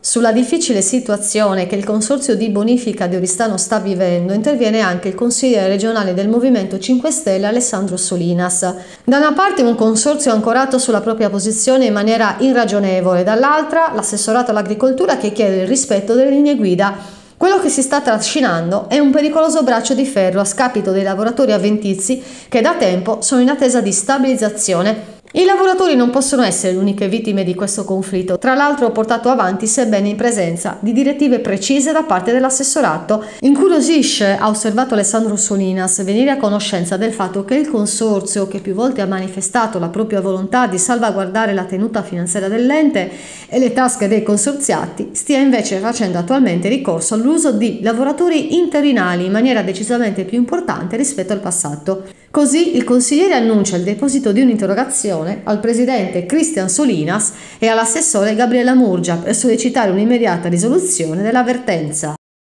Sulla difficile situazione che il Consorzio di Bonifica di Oristano sta vivendo interviene anche il consigliere regionale del Movimento 5 Stelle Alessandro Solinas. Da una parte un consorzio ancorato sulla propria posizione in maniera irragionevole, dall'altra l'assessorato all'agricoltura che chiede il rispetto delle linee guida. Quello che si sta trascinando è un pericoloso braccio di ferro a scapito dei lavoratori avventizi che da tempo sono in attesa di stabilizzazione. I lavoratori non possono essere le uniche vittime di questo conflitto, tra l'altro portato avanti sebbene in presenza di direttive precise da parte dell'assessorato. Incuriosisce, ha osservato Alessandro Solinas, venire a conoscenza del fatto che il consorzio, che più volte ha manifestato la propria volontà di salvaguardare la tenuta finanziaria dell'ente e le tasche dei consorziati, stia invece facendo attualmente ricorso all'uso di lavoratori interinali in maniera decisamente più importante rispetto al passato. Così il consigliere annuncia il deposito di un'interrogazione al presidente Cristian Solinas e all'assessore Gabriella Murgia per sollecitare un'immediata risoluzione dell'avvertenza.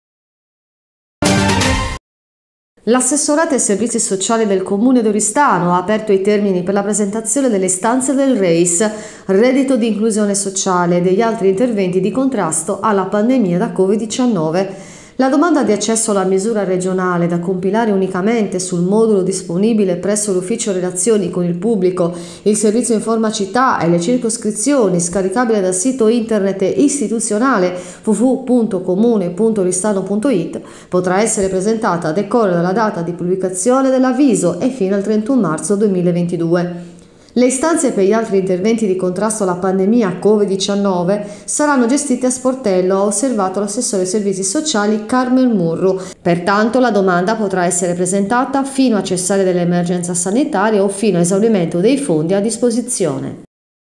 L'assessorato ai servizi sociali del Comune di Oristano ha aperto i termini per la presentazione delle istanze del REIS, reddito di inclusione sociale e degli altri interventi di contrasto alla pandemia da Covid-19. La domanda di accesso alla misura regionale da compilare unicamente sul modulo disponibile presso l'ufficio relazioni con il pubblico, il servizio informacità e le circoscrizioni, scaricabile dal sito internet istituzionale www.comune.oristano.it, potrà essere presentata a decorrere dalla data di pubblicazione dell'avviso e fino al 31 marzo 2022. Le istanze per gli altri interventi di contrasto alla pandemia Covid-19 saranno gestite a sportello, ha osservato l'assessore ai servizi sociali Carmen Murru. Pertanto la domanda potrà essere presentata fino a cessare dell'emergenza sanitaria o fino a esaurimento dei fondi a disposizione.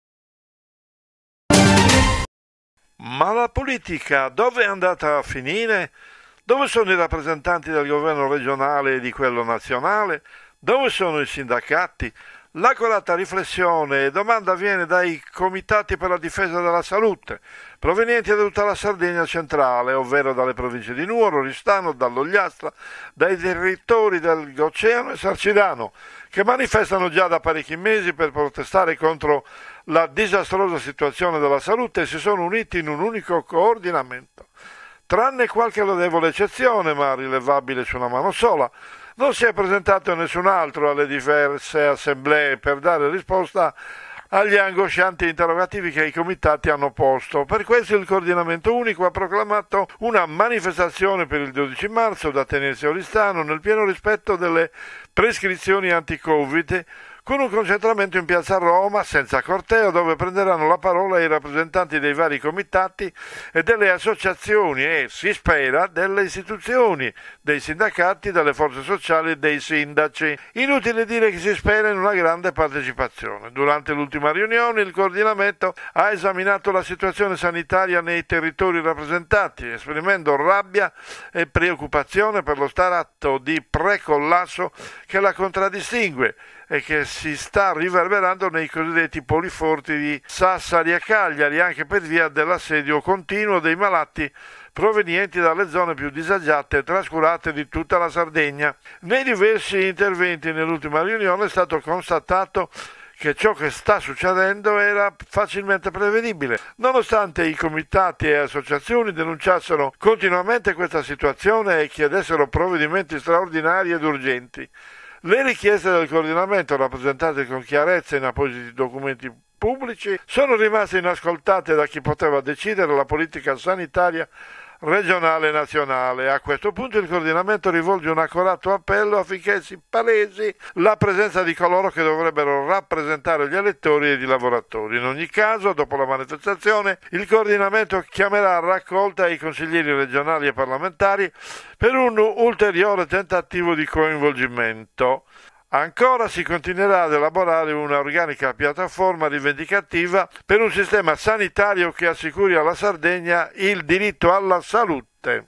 Ma la politica dove è andata a finire? Dove sono i rappresentanti del governo regionale e di quello nazionale? Dove sono i sindacati? L'accorata riflessione e domanda viene dai comitati per la difesa della salute, provenienti da tutta la Sardegna centrale, ovvero dalle province di Nuoro, Oristano, dall'Ogliastra, dai territori del Goceano e Sarcidano, che manifestano già da parecchi mesi per protestare contro la disastrosa situazione della salute e si sono uniti in un unico coordinamento. Tranne qualche lodevole eccezione, ma rilevabile su una mano sola, non si è presentato nessun altro alle diverse assemblee per dare risposta agli angoscianti interrogativi che i comitati hanno posto. Per questo il coordinamento unico ha proclamato una manifestazione per il 12 marzo da tenersi a Oristano nel pieno rispetto delle prescrizioni anti-Covid, con un concentramento in piazza Roma senza corteo, dove prenderanno la parola i rappresentanti dei vari comitati e delle associazioni e, si spera, delle istituzioni, dei sindacati, delle forze sociali e dei sindaci. Inutile dire che si spera in una grande partecipazione. Durante l'ultima riunione il coordinamento ha esaminato la situazione sanitaria nei territori rappresentati, esprimendo rabbia e preoccupazione per lo stato di precollasso che la contraddistingue e che si sta riverberando nei cosiddetti poli forti di Sassari e Cagliari, anche per via dell'assedio continuo dei malati provenienti dalle zone più disagiate e trascurate di tutta la Sardegna. Nei diversi interventi nell'ultima riunione è stato constatato che ciò che sta succedendo era facilmente prevedibile, nonostante i comitati e associazioni denunciassero continuamente questa situazione e chiedessero provvedimenti straordinari ed urgenti. Le richieste del coordinamento, rappresentate con chiarezza in appositi documenti pubblici, sono rimaste inascoltate da chi poteva decidere la politica sanitaria regionale e nazionale. A questo punto il coordinamento rivolge un accorato appello affinché si palesi la presenza di coloro che dovrebbero rappresentare gli elettori ed i lavoratori. In ogni caso, dopo la manifestazione, il coordinamento chiamerà a raccolta i consiglieri regionali e parlamentari per un ulteriore tentativo di coinvolgimento. Ancora si continuerà ad elaborare una organica piattaforma rivendicativa per un sistema sanitario che assicuri alla Sardegna il diritto alla salute.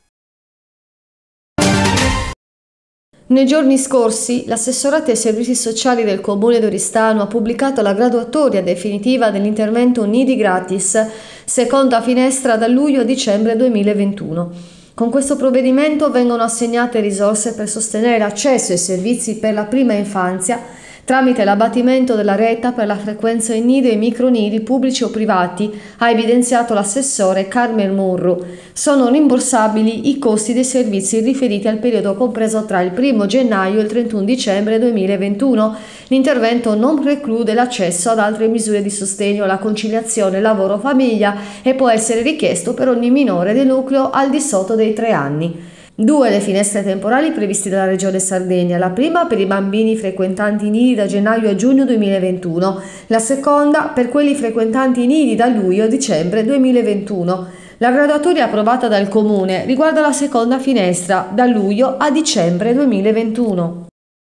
Nei giorni scorsi, l'assessorato ai servizi sociali del Comune di Oristano ha pubblicato la graduatoria definitiva dell'intervento Nidi Gratis, seconda finestra da luglio a dicembre 2021. Con questo provvedimento vengono assegnate risorse per sostenere l'accesso ai servizi per la prima infanzia tramite l'abbattimento della retta per la frequenza in nidi e micronidi pubblici o privati, ha evidenziato l'assessore Carmen Murru. Sono rimborsabili i costi dei servizi riferiti al periodo compreso tra il 1 gennaio e il 31 dicembre 2021. L'intervento non preclude l'accesso ad altre misure di sostegno alla conciliazione lavoro-famiglia e può essere richiesto per ogni minore del nucleo al di sotto dei 3 anni. 2 le finestre temporali previste dalla Regione Sardegna, la prima per i bambini frequentanti i nidi da gennaio a giugno 2021, la seconda per quelli frequentanti i nidi da luglio a dicembre 2021. La graduatoria approvata dal Comune riguarda la seconda finestra da luglio a dicembre 2021.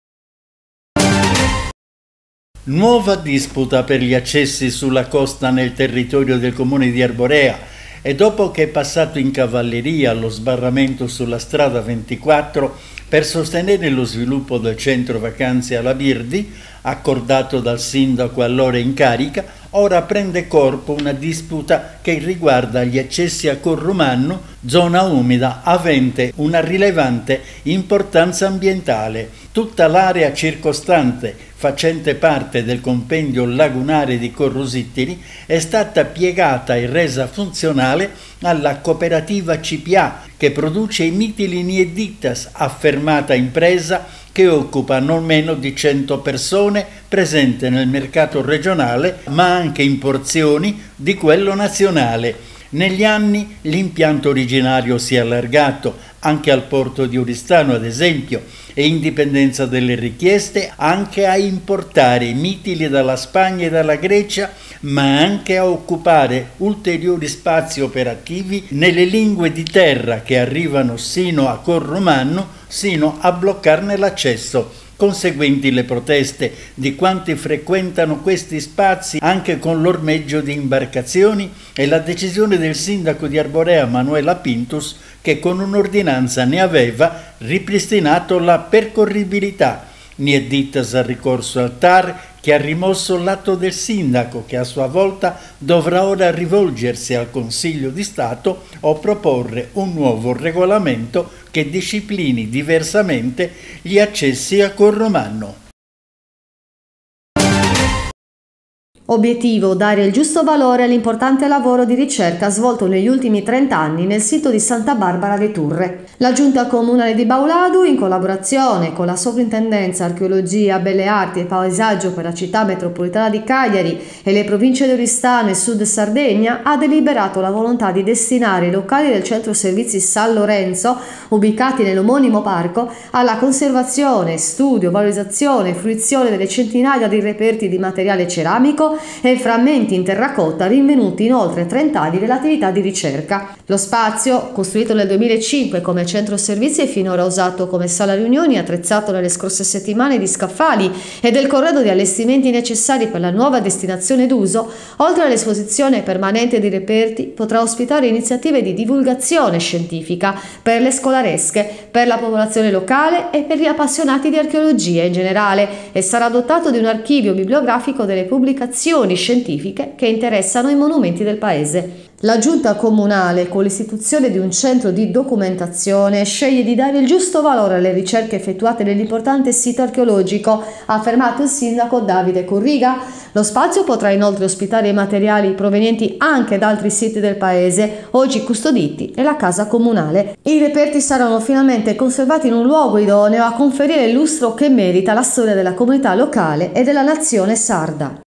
Nuova disputa per gli accessi sulla costa nel territorio del Comune di Arborea. E dopo che è passato in cavalleria lo sbarramento sulla strada 24 per sostenere lo sviluppo del centro vacanze alla Birdi, accordato dal sindaco allora in carica, ora prende corpo una disputa che riguarda gli accessi a Corrumanno, zona umida avente una rilevante importanza ambientale. Tutta l'area circostante, facente parte del compendio lagunare di Corrusittiri, è stata piegata e resa funzionale alla cooperativa CPA che produce i mitili Niedditas, affermata impresa che occupa non meno di 100 persone presente nel mercato regionale, ma anche in porzioni di quello nazionale. Negli anni l'impianto originario si è allargato anche al porto di Oristano, ad esempio, e in dipendenza delle richieste anche a importare mitili dalla Spagna e dalla Grecia, ma anche a occupare ulteriori spazi operativi nelle lingue di terra che arrivano sino a Corrumanno, sino a bloccarne l'accesso. Conseguenti le proteste di quanti frequentano questi spazi anche con l'ormeggio di imbarcazioni e la decisione del sindaco di Arborea Manuela Pintus che con un'ordinanza ne aveva ripristinato la percorribilità. Niedditas ha ricorso al TAR che ha rimosso l'atto del sindaco che a sua volta dovrà ora rivolgersi al Consiglio di Stato o proporre un nuovo regolamento che disciplini diversamente gli accessi a Corrumanno. Obiettivo: dare il giusto valore all'importante lavoro di ricerca svolto negli ultimi 30 anni nel sito di Santa Barbara de Turre. La Giunta Comunale di Bauladu, in collaborazione con la Sovrintendenza Archeologia, Belle Arti e Paesaggio per la città metropolitana di Cagliari e le province di Oristano e Sud Sardegna, ha deliberato la volontà di destinare i locali del centro servizi San Lorenzo, ubicati nell'omonimo parco, alla conservazione, studio, valorizzazione e fruizione delle centinaia di reperti di materiale ceramico e frammenti in terracotta rinvenuti in oltre 30 anni dell'attività di ricerca. Lo spazio, costruito nel 2005 come centro servizi e finora usato come sala riunioni, attrezzato nelle scorse settimane di scaffali e del corredo di allestimenti necessari per la nuova destinazione d'uso, oltre all'esposizione permanente di reperti, potrà ospitare iniziative di divulgazione scientifica per le scolaresche, per la popolazione locale e per gli appassionati di archeologia in generale, e sarà dotato di un archivio bibliografico delle pubblicazioni scientifiche che interessano i monumenti del paese. La Giunta Comunale, con l'istituzione di un centro di documentazione, sceglie di dare il giusto valore alle ricerche effettuate nell'importante sito archeologico, ha affermato il sindaco Davide Corriga. Lo spazio potrà inoltre ospitare i materiali provenienti anche da altri siti del paese, oggi custoditi nella casa comunale. I reperti saranno finalmente conservati in un luogo idoneo a conferire il lustro che merita la storia della comunità locale e della nazione sarda.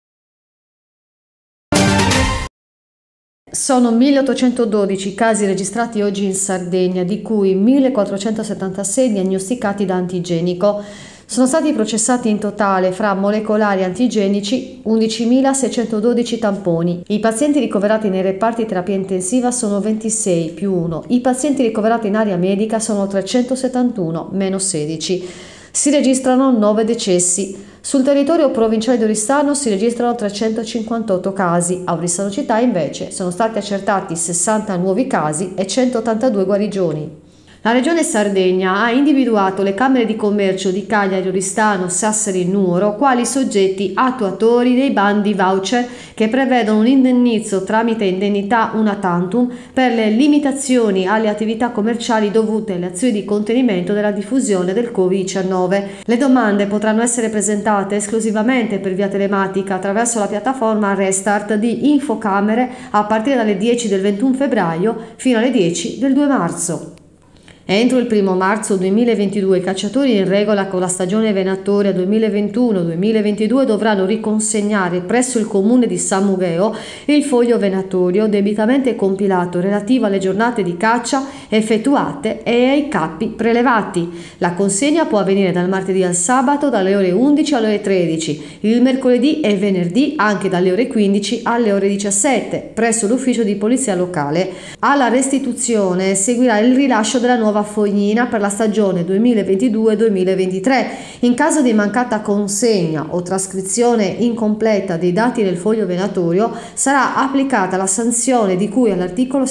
Sono 1812 casi registrati oggi in Sardegna, di cui 1476 diagnosticati da antigenico. Sono stati processati in totale fra molecolari antigenici 11.612 tamponi. I pazienti ricoverati nei reparti terapia intensiva sono 26 più 1. I pazienti ricoverati in area medica sono 371 meno 16. Si registrano 9 decessi. Sul territorio provinciale di Oristano si registrano 358 casi, a Oristano città invece sono stati accertati 60 nuovi casi e 182 guarigioni. La Regione Sardegna ha individuato le Camere di Commercio di Cagliari, Oristano, Sassari e Nuoro quali soggetti attuatori dei bandi voucher che prevedono un indennizzo tramite indennità una tantum per le limitazioni alle attività commerciali dovute alle azioni di contenimento della diffusione del Covid-19. Le domande potranno essere presentate esclusivamente per via telematica attraverso la piattaforma Restart di Infocamere a partire dalle 10 del 21 febbraio fino alle 10 del 2 marzo. Entro il 1 marzo 2022 i cacciatori in regola con la stagione venatoria 2021-2022 dovranno riconsegnare presso il comune di San Mugheo il foglio venatorio debitamente compilato relativo alle giornate di caccia effettuate e ai cappi prelevati. La consegna può avvenire dal martedì al sabato dalle ore 11 alle ore 13, il mercoledì e venerdì anche dalle ore 15 alle ore 17 presso l'ufficio di polizia locale. Alla restituzione seguirà il rilascio della nuova foglina per la stagione 2022-2023. In caso di mancata consegna o trascrizione incompleta dei dati del foglio venatorio sarà applicata la sanzione di cui all'articolo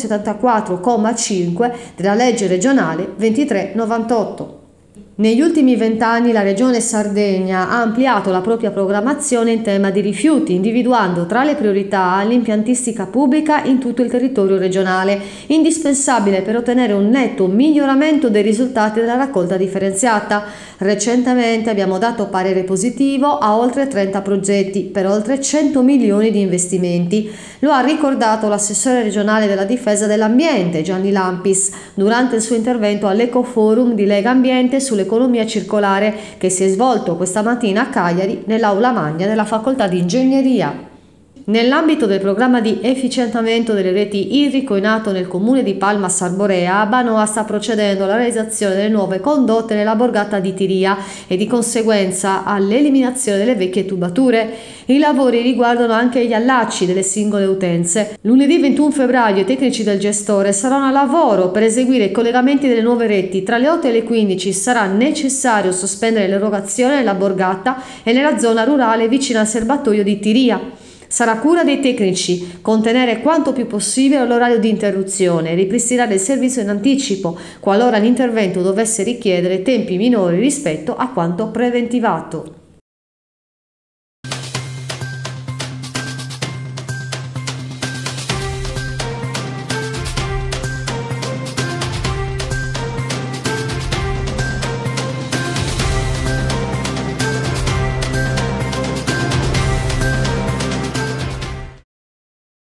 74,5 della legge regionale 2398. Negli ultimi 20 anni la Regione Sardegna ha ampliato la propria programmazione in tema di rifiuti, individuando tra le priorità l'impiantistica pubblica in tutto il territorio regionale, indispensabile per ottenere un netto miglioramento dei risultati della raccolta differenziata. Recentemente abbiamo dato parere positivo a oltre 30 progetti per oltre 100 milioni di investimenti. Lo ha ricordato l'assessore regionale della difesa dell'ambiente Gianni Lampis durante il suo intervento all'Ecoforum di Lega Ambiente sull'economia circolare che si è svolto questa mattina a Cagliari nell'aula magna della facoltà di ingegneria. Nell'ambito del programma di efficientamento delle reti idrico in atto nel comune di Palma Sarborea, Banoa sta procedendo alla realizzazione delle nuove condotte nella borgata di Tiria e di conseguenza all'eliminazione delle vecchie tubature. I lavori riguardano anche gli allacci delle singole utenze. Lunedì 21 febbraio i tecnici del gestore saranno a lavoro per eseguire i collegamenti delle nuove reti. Tra le 8 e le 15 sarà necessario sospendere l'erogazione nella borgata e nella zona rurale vicino al serbatoio di Tiria. Sarà cura dei tecnici contenere quanto più possibile l'orario di interruzione e ripristinare il servizio in anticipo qualora l'intervento dovesse richiedere tempi minori rispetto a quanto preventivato.